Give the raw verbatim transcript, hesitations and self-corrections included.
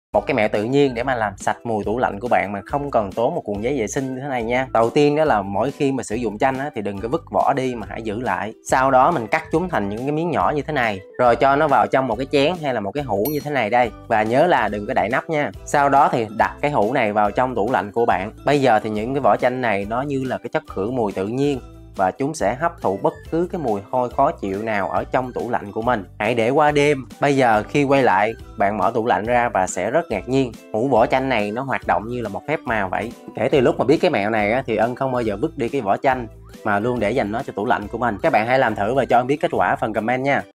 Một cái mẹo tự nhiên để mà làm sạch mùi tủ lạnh của bạn mà không cần tốn một cuộn giấy vệ sinh như thế này nha. Đầu tiên đó là mỗi khi mà sử dụng chanh á, thì đừng có vứt vỏ đi mà hãy giữ lại. Sau đó mình cắt chúng thành những cái miếng nhỏ như thế này, rồi cho nó vào trong một cái chén hay là một cái hũ như thế này đây. Và nhớ là đừng có đậy nắp nha. Sau đó thì đặt cái hũ này vào trong tủ lạnh của bạn. Bây giờ thì những cái vỏ chanh này nó như là cái chất khử mùi tự nhiên, và chúng sẽ hấp thụ bất cứ cái mùi hôi khó chịu nào ở trong tủ lạnh của mình. Hãy để qua đêm. Bây giờ khi quay lại, bạn mở tủ lạnh ra và sẽ rất ngạc nhiên, hũ vỏ chanh này nó hoạt động như là một phép màu vậy. Kể từ lúc mà biết cái mẹo này á, thì Ân không bao giờ vứt đi cái vỏ chanh mà luôn để dành nó cho tủ lạnh của mình. Các bạn hãy làm thử và cho Ân biết kết quả phần comment nha.